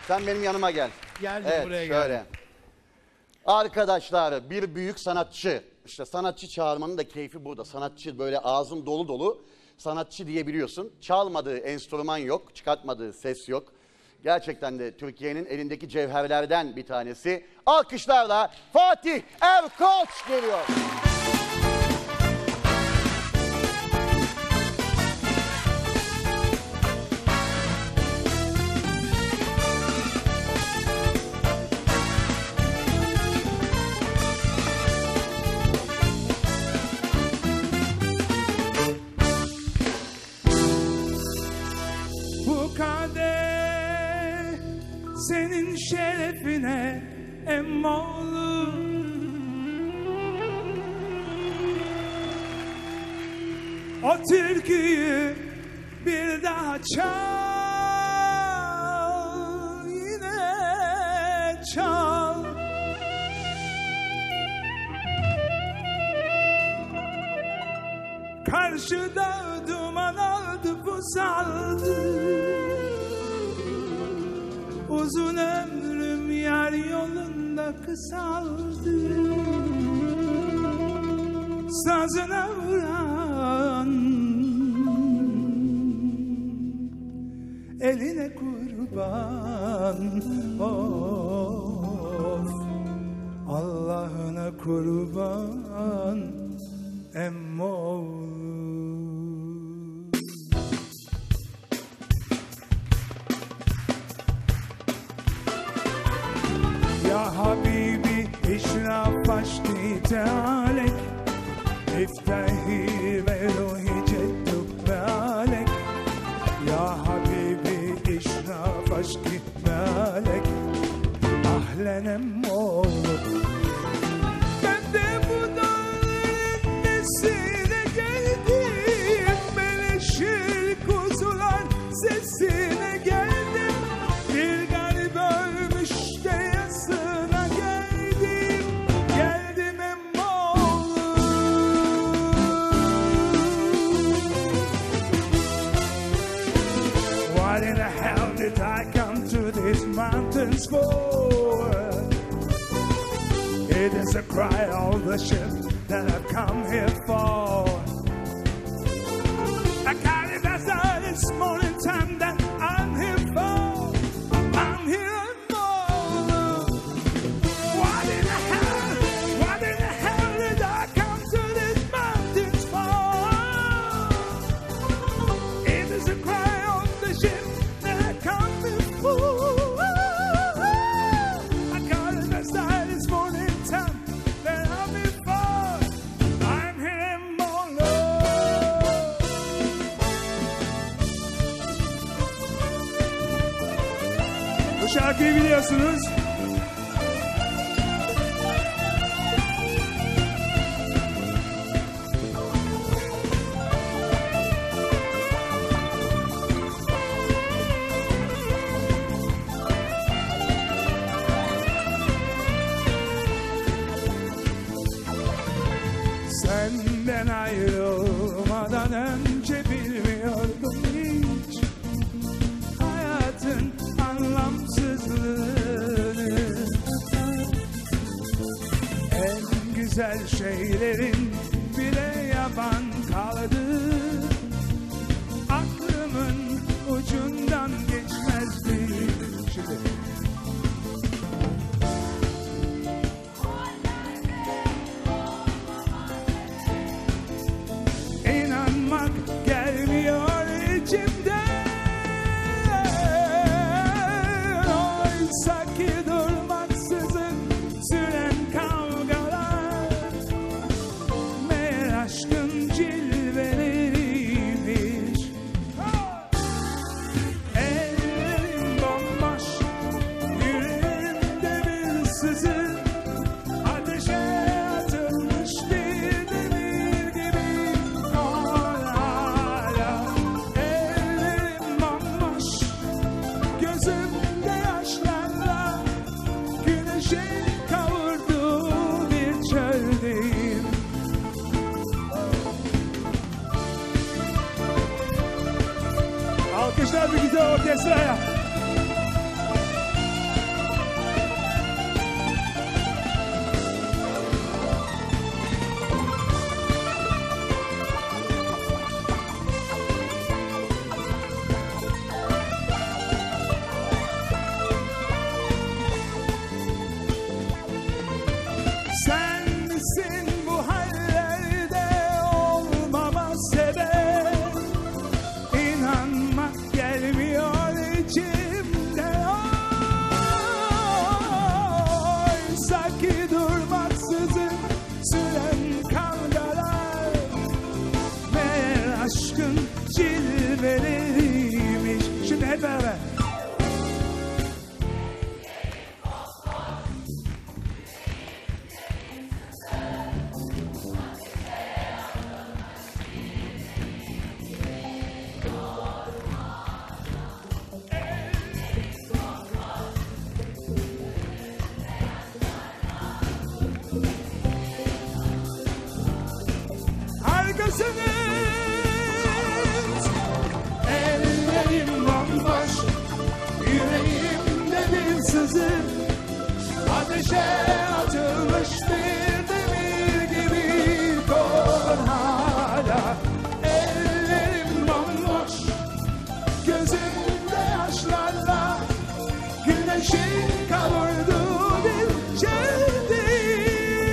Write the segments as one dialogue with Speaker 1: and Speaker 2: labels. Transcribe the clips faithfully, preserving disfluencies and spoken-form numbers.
Speaker 1: Sen benim yanıma gel.
Speaker 2: Geldim
Speaker 1: evet,
Speaker 2: buraya
Speaker 1: şöyle.
Speaker 2: geldim.
Speaker 1: Arkadaşlar bir büyük sanatçı. İşte sanatçı çağırmanın da keyfi burada. Sanatçı böyle ağzın dolu dolu sanatçı diyebiliyorsun. Çalmadığı enstrüman yok, çıkartmadığı ses yok. Gerçekten de Türkiye'nin elindeki cevherlerden bir tanesi. Alkışlarla Fatih Erkoç geliyor.
Speaker 2: Bu kadeh senin şerefine emmoğlu. O türküyü bir daha çal, yine çal. Karşıda duman aldı, pusaldı. Uzun ömrüm yar yolunda kısaldı. Sazına vuran eline kurban. Of, Allah'ına kurban emmoğlu. Ya Habibi işraf aşkı tealek, iftahi ve ruhi cedduk mealek. Ya Habibi işraf aşkı mealek, ahlen emmoğlu. Ben de bu dağların nesine geldim, meleşir kuzular sesine geldim. Bir garip ölmüş de yasına geldim, geldim emmoğlu. What in the hell did I come to these mountains for? It is a cry of the ship that I've come here for. I carried that out this morning time that I'm here for. I'm here for. What in the hell, what in the hell did I come to these mountains for? It is a cry of the ship that I've come here for. I carried that out this morning time that I'm here for. I'm here for love. Bu şarkıyı biliyorsunuz. Senden ayrılmadan önce bilmiyordum hiç hayatın anlamsızlığını. En güzel şeylerin bile yaban kaldı. Aklımın ucundan geçmezdi. Şimdi İnanmak gelmiyor içimden. Oysa ki durmaksızın süren kavgalar meğer aşkın cilveleriymiş. Ellerim bomboş, yüreğimde bir sızı, ateşe atılmış bir demir gibi. Hala ellerim bomboş, gözümde yaşlarla güneşin kavurduğu bir çöldeyim. Alkışlar bir güzel orkestraya. ateşe atılmış bir demir gibi kolun hala. Ellerim bomboş, gözümde yaşlarla güneşin kavurduğu bir çöldeyim.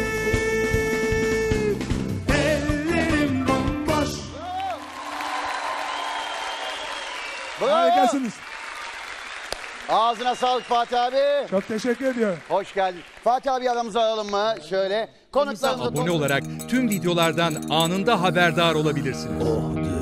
Speaker 2: Ellerim bomboş.
Speaker 1: Bravo.
Speaker 2: Harikasınız.
Speaker 1: Ağzına sağlık Fatih abi.
Speaker 2: Çok teşekkür ediyorum.
Speaker 1: Hoş geldin. Fatih abi aramıza alalım mı? Şöyle. Konuklarımıza
Speaker 3: Abone olarak tüm videolardan anında haberdar olabilirsiniz.